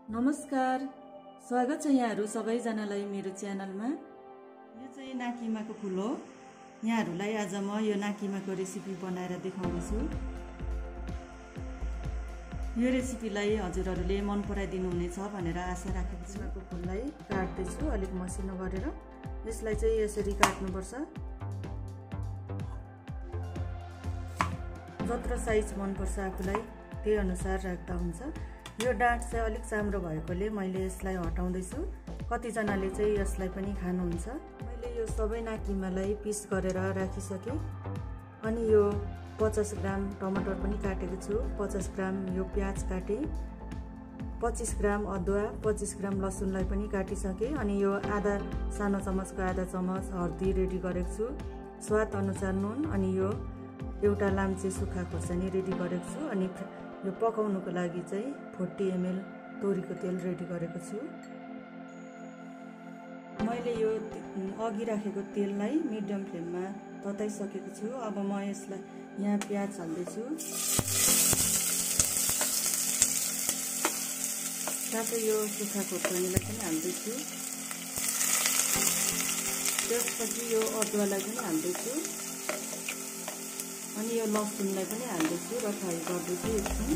नमस्कार, स्वागत छ यहाँहरु सबैजनालाई मेरो च्यानलमा। यो चाहिँ नाकिमाको फूल हो। यहाँहरुलाई आज म यो नाकिमाको रेसिपी बनाएर देखाउने छु। यो रेसिपीलाई हजुरहरुले मन पराइदिनु हुनेछ भनेर आशा राखेको छु। नाकिमाको फूललाई काट्दै छु अलिक मसिनो गरेर। यसलाई चाहिँ यसरी काट्नुपर्छ। जत्र साइज मन पर्छ आफुलाई त्यही अनुसार राख्दा हुन्छ। यो डाँठ चाहिँ अलिक चाम्रो भएकोले मैले यसलाई हटाउँदै छु। कति जनाले चाहिँ यसलाई पनि खानुहुन्छ। मैले यो सबै नाकिमालाई पिस गरेर राखिसके। अनि यो 50 ग्राम टमाटर पनि काटेको छु, 50 ग्राम यो प्याज काटे, 25 ग्राम अदुवा, 25 ग्राम लसुनलाई पनि काटिसके। अनि यो आधा सानो चम्मचको आधा चम्मच हर्दी रेडी गरेको छु, स्वाद अनुसार नुन, अनि यो एउटा लाम्चे सुक्खा खोर्सानी रेडी गरेको छु। अनि यो पकाउनुको लागि चाहिँ 40 ml तोरीको तेल रेडी गरेको छु। मैले यो अघि राखेको तेललाई मिडियम फ्लेममा तताइसकेको छु। अब म यसलाई यहाँ प्याज हाल्दै छु, साथै यो सुक्खा खोर्सानीलाई पनि हाल्दै छु। त्यसपछि यो अदुवालाई पनि हाल्दै छु। अनि यो लसुनलाई पनि हाल्दै छु र फ्राई गर्दै छु एकछिन।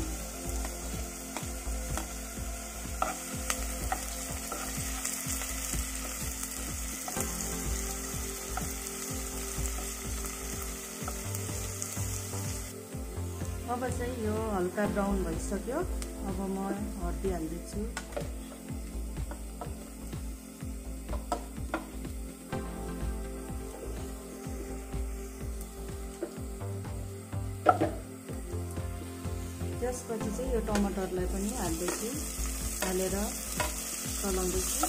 अब चाहिँ यो हल्का ब्राउन भइसक्यो। अब म हर्दी हाल्दै छु। त्यसपछि चाहिँ यो टमाटरलाई पनि हाल्दैछु, हालेर चलाउँदैछु।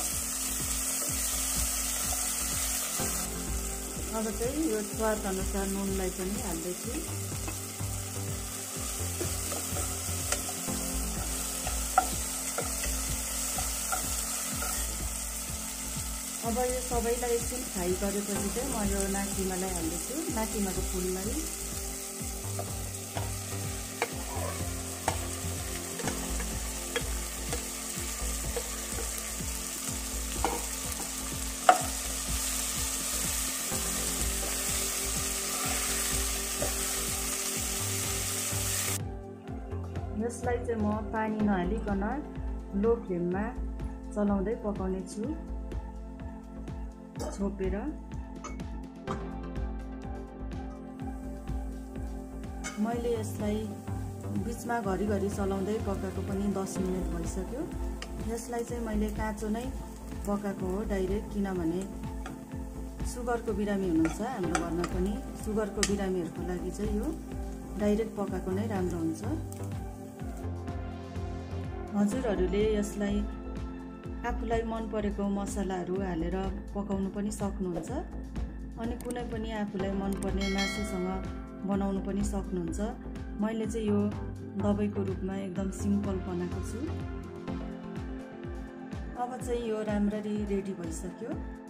अब चाहिँ यो स्वाद अनुसार नुनलाई पनि हाल्दैछु। अब यो सबैलाई एकछिन फ्राई गरेपछि चाहिँ म यो नाकिमालाई हाल्दैछु, नाकिमाको फूललाई। यसलाई चाहिँ म पानी नहालिकन लो फ्लेममा चलाउँदै पकाउने छु, छोपेर। मैले यसलाई बीचमा घरिघरि चलाउँदै पकाएको पनि 10 मिनेट भइसक्यो। यसलाई चाहिँ मैले काँचो नै पकाएको हो डाइरेक्ट, किनभने सुगरको बिरामी हुनुहुन्छ हाम्रो घरमा पनि। सुगरको बिरामीहरूको लागि चाहिँ यो डाइरेक्ट पकाएको नै राम्रो हुन्छ। हजुरहरूले यसलाई आफूलाई मन परेको मसलाहरू हालेर पकाउनु पनि सक्नुहुन्छ। अनि कुनै पनि आफूलाई मन पर्ने मासुसँग बनाउनु पनि सक्नुहुन्छ। मैले चाहिँ यो दबाईको रूपमा एकदम सिम्पल बनाएको छु। अब चाहिँ यो राम्ररी रेडी भइसक्यो।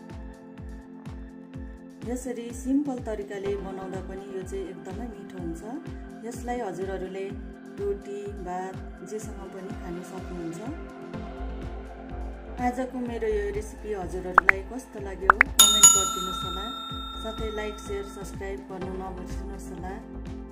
यसरी सिम्पल तरिकाले बनाउँदा पनि यो चाहिँ एकदमै मिठो हुन्छ। यसलाई हजुरहरूले रोटी भात जेसँग पनि खान सक्नुहुन्छ। आजको मेरो यो रेसिपी हजुरहरूलाई कस्तो लाग्यो कमेन्ट गरिदिनुहोस् होला। साथै लाइक शेयर सब्स्क्राइब गर्नु नबिर्सिनुहोस् होला।